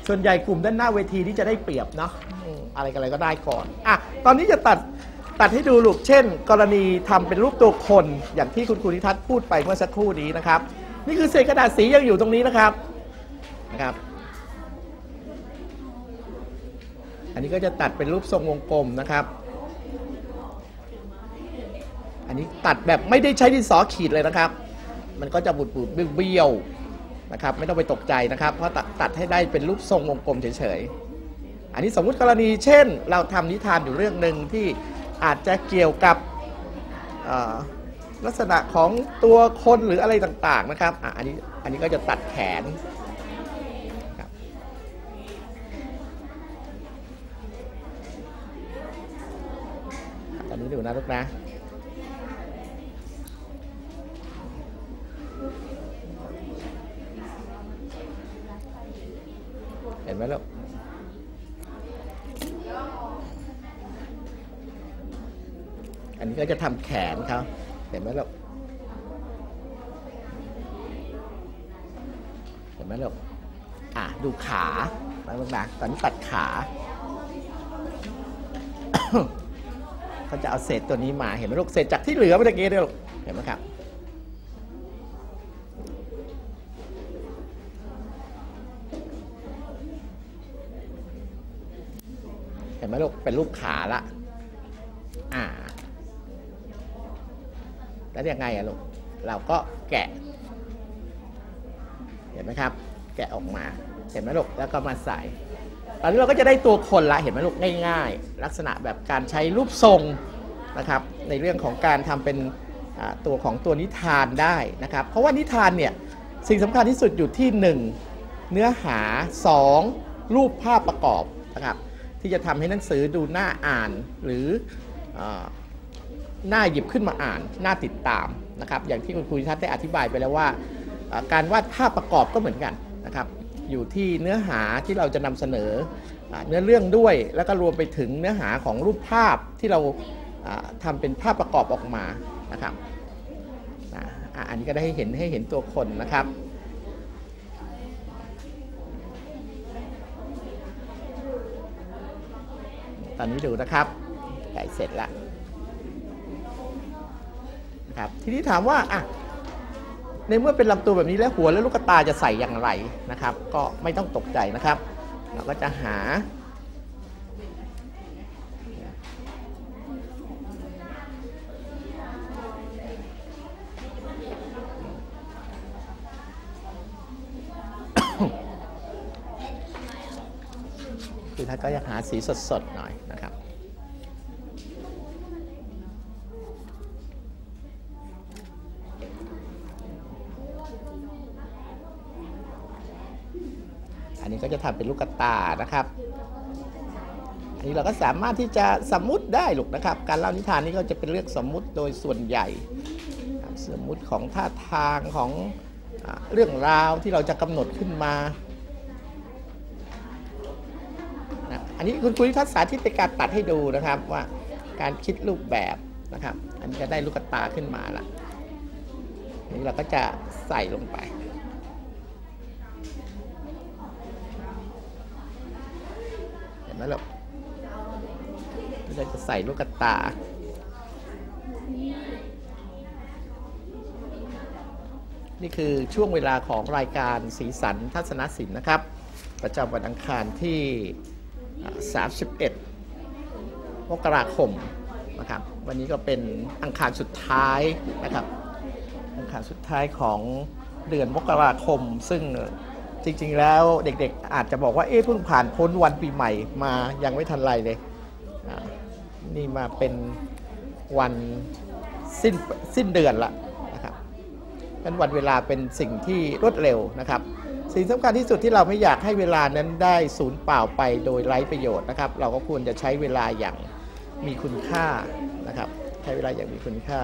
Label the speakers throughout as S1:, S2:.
S1: ส่วนใหญ่กลุ่มด้านหน้าเวทีที่จะได้เปรียบเนาะอะไรกันอะไรก็ได้ก่อนตอนนี้จะตัดให้ดูลูกเช่นกรณีทำเป็นรูปตัวคนอย่างที่คุณครูนิทัศน์พูดไปเมื่อสักครู่นี้นะครับนี่คือเศษกระดาษสียังอยู่ตรงนี้นะครับอันนี้ก็จะตัดเป็นรูปทรงวงกลมนะครับอันนี้ตัดแบบไม่ได้ใช้ดินสอขีดเลยนะครับมันก็จะบูดเบี้ยวนะครับไม่ต้องไปตกใจนะครับเพราะตัดให้ได้เป็นรูปทรงวงกลมเฉยๆอันนี้สมมุติกรณีเช่นเราทำนิทานอยู่เรื่องหนึ่งที่อาจจะเกี่ยวกับลักษณะของตัวคนหรืออะไรต่างๆนะครับอันนี้ก็จะตัดแขนตอนนี้ดูนะลูกนะเห็นไหมลูกอันนี้ก็จะทำแขนเขาเห็นไหมลูกเห็นไหมลูกดูขาลูกนะตอนนี้ตัดขา เขาจะเอาเศษตัวนี้มาเห็นไหมลูกเศษจากที่เหลือเมื่อกี้เนี่ยลูกเห็นไหมครับเห็นไหมลูกเป็นรูปขาละแล้วยังไงลูกเราก็แกะเห็นไหมครับแกะออกมาเห็นไหมลูกแล้วก็มาใส่ตอนนี้เราก็จะได้ตัวคนละเห็นไหมลูกง่ายๆลักษณะแบบการใช้รูปทรงนะครับในเรื่องของการทำเป็นตัวของตัวนิทานได้นะครับเพราะว่านิทานเนี่ยสิ่งสำคัญที่สุดอยู่ที่1เนื้อหา2รูปภาพประกอบนะครับที่จะทำให้หนังสือดูน่าอ่านหรือน่าหยิบขึ้นมาอ่านน่าติดตามนะครับอย่างที่คุณครูทัศน์ได้อธิบายไปแล้วว่าการวาดภาพประกอบก็เหมือนกันนะครับอยู่ที่เนื้อหาที่เราจะนำเสนอเนื้อเรื่องด้วยแล้วก็รวมไปถึงเนื้อหาของรูปภาพที่เราทำเป็นภาพประกอบออกมานะครับอันนี้ก็ได้ให้เห็นตัวคนนะครับตอนนี้ดูนะครับใกล้เสร็จแล้วนะครับทีนี้ถามว่าในเมื่อเป็นลำตัวแบบนี้แล้วหัวและลูกตาจะใส่อย่างไรนะครับก็ไม่ต้องตกใจนะครับเราก็จะหาคือท่านก็อยากหาสีสดๆหน่อยนะครับอันนี้ก็จะทำเป็นลูกตานะครับอันนี้เราก็สามารถที่จะสมมุติได้ลูกนะครับการเล่านิทานนี้ก็จะเป็นเรื่องสมมุติโดยส่วนใหญ่สมมุติของท่าทางของเรื่องราวที่เราจะกำหนดขึ้นมาอันนี้คุณครูนิทัศน์สาธิตในการตัดให้ดูนะครับว่าการคิดรูปแบบนะครับอันนี้จะได้ลูกตาขึ้นมาละนี่เราก็จะใส่ลงไปเห็นไหมลูกเราจะใส่ลูกตานี่คือช่วงเวลาของรายการสีสันทัศนศิลป์นะครับประจำวันอังคารที่31 มกราคมนะครับวันนี้ก็เป็นอังคารสุดท้ายนะครับอังคารสุดท้ายของเดือนมกราคมซึ่งจริงๆแล้วเด็กๆอาจจะบอกว่าเพิ่งผ่านพ้นวันปีใหม่มายังไม่ทันไรเลยนี่มาเป็นวันสิ้นเดือนละนะครับเป็นวันเวลาเป็นสิ่งที่รวดเร็วนะครับสิ่งสำคัญที่สุดที่เราไม่อยากให้เวลานั้นได้สูญเปล่าไปโดยไร้ประโยชน์นะครับเราก็ควรจะใช้เวลาอย่างมีคุณค่านะครับใช้เวลาอย่างมีคุณค่า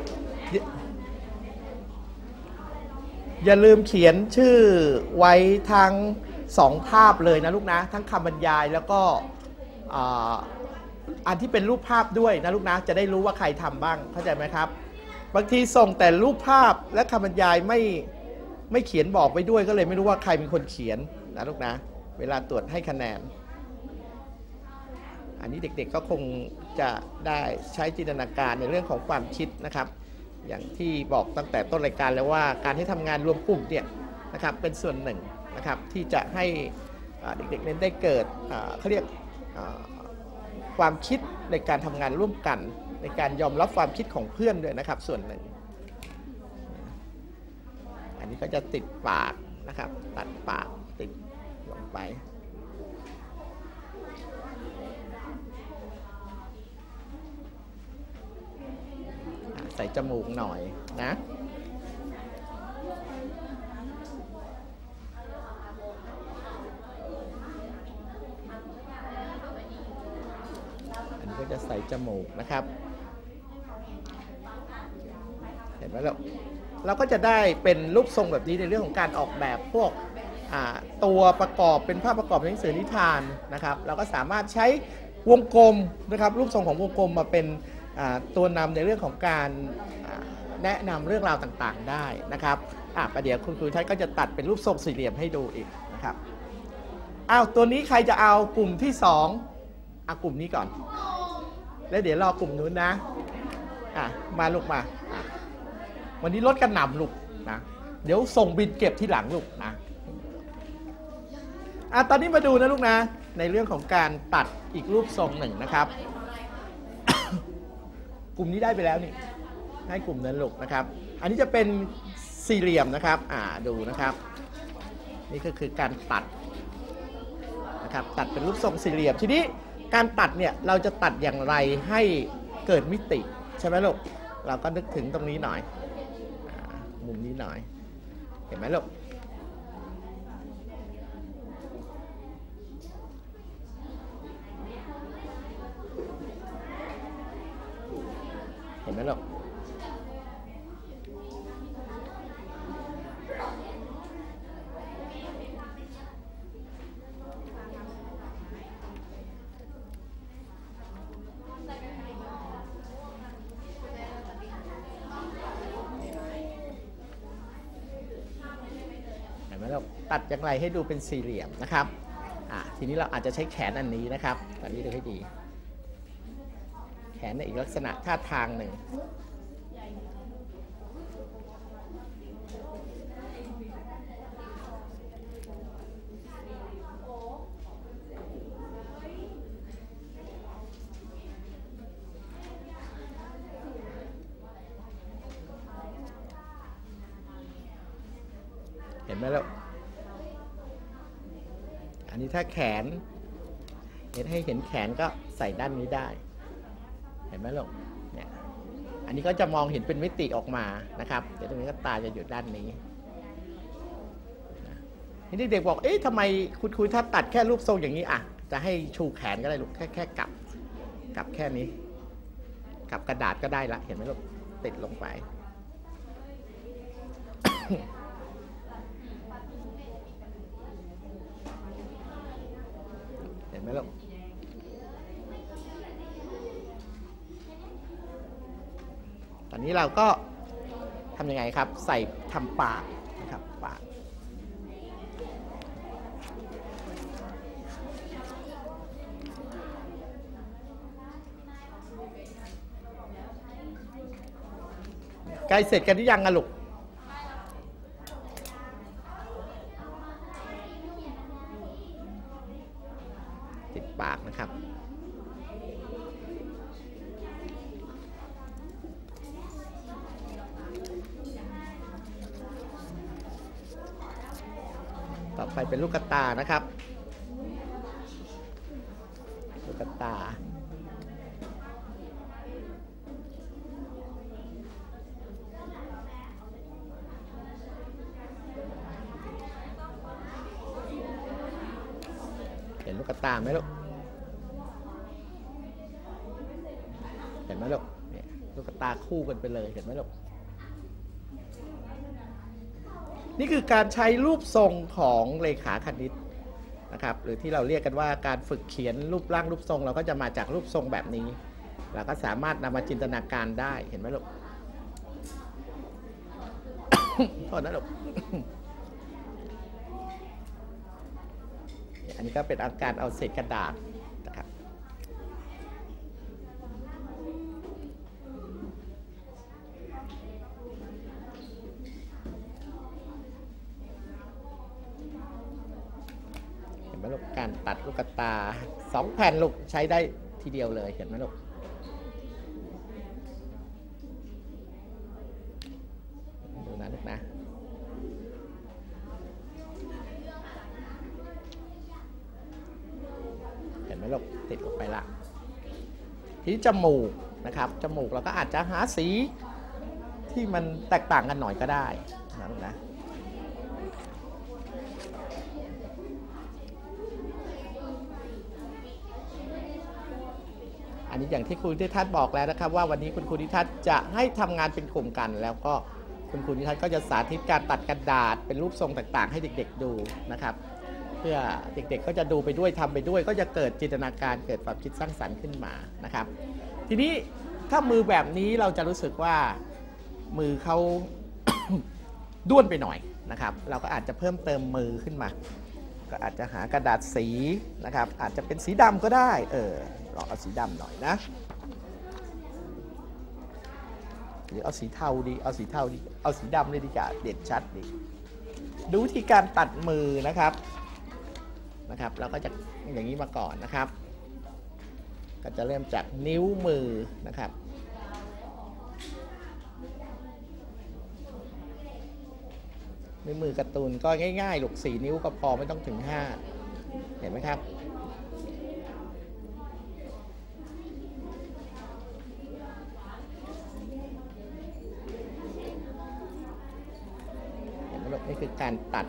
S1: อย่าลืมเขียนชื่อไว้ทั้ง2ภาพเลยนะลูกนะทั้งคำบรรยายแล้วก็อันที่เป็นรูปภาพด้วยนะลูกนะจะได้รู้ว่าใครทำบ้างเข้าใจไหมครับบางทีส่งแต่รูปภาพและคำบรรยายไม่เขียนบอกไว้ด้วยก็เลยไม่รู้ว่าใครเป็นคนเขียนนะลูกนะเวลาตรวจให้คะแนนอันนี้เด็กๆก็คงจะได้ใช้จินตนาการในเรื่องของความคิดนะครับอย่างที่บอกตั้งแต่ต้นรายการแล้วว่าการให้ทำงานรวมกลุ่มเนี่ยนะครับเป็นส่วนหนึ่งนะครับที่จะให้เด็กๆเน้นได้เกิดเขาเรียกความคิดในการทำงานร่วมกันในการยอมรับความคิดของเพื่อนด้วยนะครับส่วนหนึ่งอันนี้ก็จะติดปากนะครับตัดปากติดลงไปใส่จมูกหน่อยนะอันนี้ก็จะใส่จมูกนะครับเห็นไหมเราก็จะได้เป็นรูปทรงแบบนี้ในเรื่องของการออกแบบพวกตัวประกอบเป็นภาพประกอบหนังสือนิทานนะครับเราก็สามารถใช้วงกลมนะครับรูปทรงของวงกลมมาเป็นตัวนำในเรื่องของการแนะนำเรื่องราวต่างๆได้นะครับประเดี๋ยวคุณครูชัยก็จะตัดเป็นรูปทรงสี่เหลี่ยมให้ดูอีกนะครับตัวนี้ใครจะเอากลุ่มที่2กลุ่มนี้ก่อนแล้วเดี๋ยวรอกลุ่มนู้นนะมาลูกมาวันนี้ลดกันหน่ำลูกนะเดี๋ยวส่งบินเก็บที่หลังลูกนะตอนนี้มาดูนะลูกนะในเรื่องของการตัดอีกรูปทรงหนึ่งนะครับ กลุ่มนี้ได้ไปแล้วนี่ให้กลุ่มนั้นลูกนะครับอันนี้จะเป็นสี่เหลี่ยมนะครับดูนะครับนี่ก็คือการตัดนะครับตัดเป็นรูปทรงสี่เหลี่ยมทีนี้การตัดเนี่ยเราจะตัดอย่างไรให้เกิดมิติใช่ไหมลูกเราก็นึกถึงตรงนี้หน่อยมุมนี้หน่อยเห็นไหมลูกเห็นไหมลูกตัดอย่างไรให้ดูเป็นสี่เหลี่ยมนะครับทีนี้เราอาจจะใช้แขนอันนี้นะครับตอนนี้ดูให้ดีแขนในอีกลักษณะท่าทางหนึ่งเห็นไหมลูกอันนี้ถ้าแขนให้เห็นแขนก็ใส่ด้านนี้ได้เห็นไหมลูกเนี่ยอันนี้ก็จะมองเห็นเป็นมิติออกมานะครับเดี๋ยวตรงนี้ก็ตาจะอยู่ด้านนี้นี่เด็กบอกทำไมคุณครูถ้าตัดแค่รูปทรงอย่างนี้จะให้ชูแขนก็ได้ลูกแค่กลับแค่นี้กลับกระดาษก็ได้ละเห็นไหมลูกติดลงไป เห็นไหมลูกตอนนี้เราก็ทำยังไงครับใส่ทำปากนะครับปากใกล้เสร็จกันหรือยังอะลูกติดปากนะครับต่อไปเป็นลูกตานะครับลูกตาเห็นลูกตาไหมลูกเห็นไหมลูกเนี่ยลูกตาคู่กันไปเลยเห็นไหมลูกนี่คือการใช้รูปทรงของเลขาคณิตนะครับหรือที่เราเรียกกันว่าการฝึกเขียนรูปร่างรูปทรงเราก็จะมาจากรูปทรงแบบนี้เราก็สามารถนำมาจินตนาการได้เห็นไหมลูก โทษนะลูกอันนี้ก็เป็นอาการเอาเศษกระดาษนะครับเห็นไหมลูกการตัดลูกตา2 แผ่นลูกใช้ได้ทีเดียวเลยเห็นไหมลูกดูนะลูกนะเห็นไหมลูกติดลงไปละที่จมูกนะครับจมูกเราก็อาจจะหาสีที่มันแตกต่างกันหน่อยก็ได้นะลูกนะอันนี้อย่างที่ครูนิทัศน์บอกแล้วนะครับว่าวันนี้คุณครูนิทัศน์จะให้ทำงานเป็นกลุ่มกันแล้วก็คุณครูนิทัศน์ก็จะสาธิตการตัดกระดาษเป็นรูปทรงต่างๆให้เด็กๆดูนะครับเพื่อเด็กๆก็จะดูไปด้วยทำไปด้วยก็จะเกิดจินตนาการเกิดความคิดสร้างสรรค์ขึ้นมานะครับทีนี้ถ้ามือแบบนี้เราจะรู้สึกว่ามือเขา ด้วนไปหน่อยนะครับเราก็อาจจะเพิ่มเติมมือขึ้นมาก็อาจจะหากระดาษสีนะครับอาจจะเป็นสีดำก็ได้ลองเอาสีดำหน่อยนะหรือเอาสีเทาดีเอาสีเทาดีเอาสีดำเลยดีกว่าเด่นชัดดีดูวิธีการตัดมือนะครับเราก็จะอย่างนี้มาก่อนนะครับก็จะเริ่มจากนิ้วมือนะครับนิ้วมือการ์ตูนก็ง่ายๆลูก4 นิ้วก็พอไม่ต้องถึง5เห็นไหมครับเห็นไหมลูกนี่คือการตัด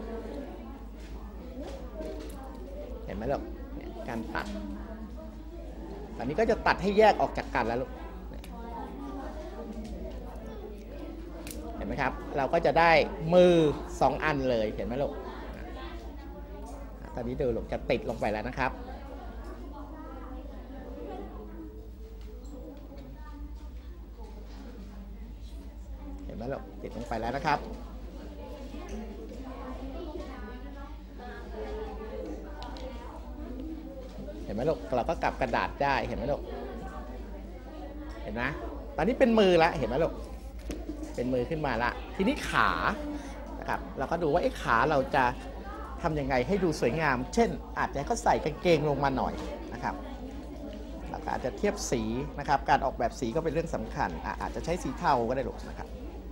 S1: เห็นไหมลูกการตัดตอนนี้ก็จะตัดให้แยกออกจากกันแล้วลูกเห็นไหมครับเราก็จะได้มือ2 อันเลยเห็นไหมลูกตอนนี้ดูลูกจะติดลงไปแล้วนะครับเห็นไหมลูกติดลงไปแล้วนะครับเห็นไหมลูกเราก็กลับกระดาษได้เห็นไหมลูกเห็นไหมตอนนี้เป็นมือแล้วเห็นไหมลูกเป็นมือขึ้นมาละทีนี้ขานะครับเราก็ดูว่าขาเราจะทำยังไงให้ดูสวยงามเช่นอาจจะเขาใส่กางเกงลงมาหน่อยนะครับเราก็อาจจะเทียบสีนะครับการออกแบบสีก็เป็นเรื่องสำคัญอาจจะใช้สีเทาก็ได้ลูกนะครับ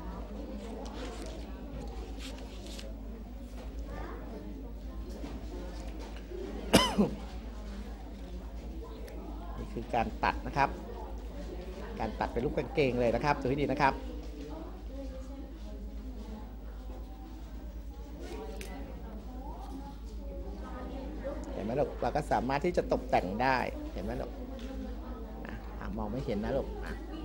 S1: นี่คือการตัดนะครับการตัดเป็นรูปกางเกงเลยนะครับดูให้ดีนะครับเห็นไหมลูกเราก็สามารถที่จะตกแต่งได้เห็นไหมลูกมองไม่เห็นนะลูก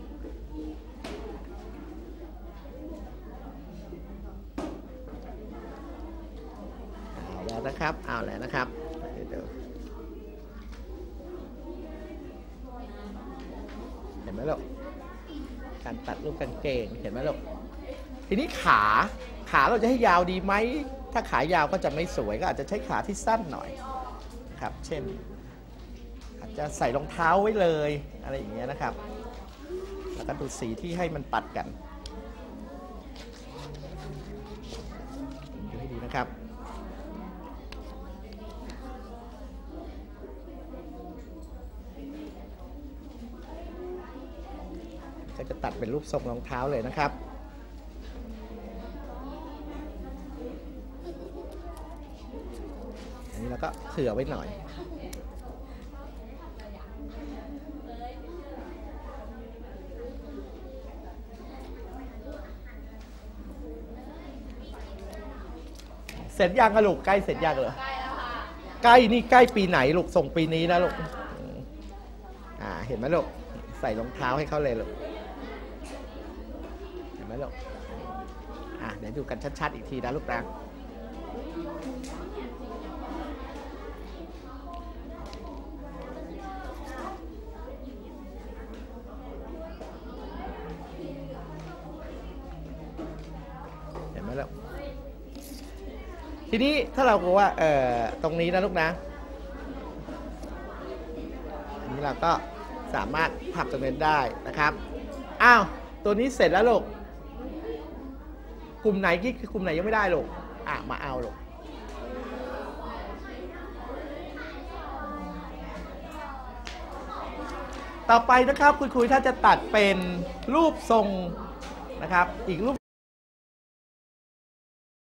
S1: เอาแล้วนะครับเอาแล้วนะครับเดี๋ยวเห็นไหมลูกการตัดรูปกางเกงเห็นไหมลูกทีนี้ขาเราจะให้ยาวดีไหมถ้าขายาวก็จะไม่สวยก็อาจจะใช้ขาที่สั้นหน่อยครับเช่นอาจจะใส่รองเท้าไว้เลยอะไรอย่างเงี้ยนะครับแล้วก็ดูสีที่ให้มันตัดกันดูให้ดีนะครับก็จะตัดเป็นรูปทรงรองเท้าเลยนะครับอันนี้เราก็เผื่อไว้หน่อยเสร็จยังอะลูกใกล้เสร็จยังเหรอใกล้แล้วค่ะใกล้นี่ใกล้ปีไหนลูกส่งปีนี้นะลูกเห็นไหมลูกใส่รองเท้าให้เขาเลยลูกเห็นไหมลูกเดี๋ยวดูกันชัดๆอีกทีนะลูกนะเห็นไหมลูกทีนี้ถ้าเราบอกว่าตรงนี้นะลูกนะเราก็สามารถพับตรงนี้ได้นะครับอ้าวตัวนี้เสร็จแล้วลูกกลุ่มไหนที่คือกลุ่มไหนยังไม่ได้ลูกมาเอาลูกต่อไปนะครับคุณครูถ้าจะตัดเป็นรูปทรงนะครับอีกรูป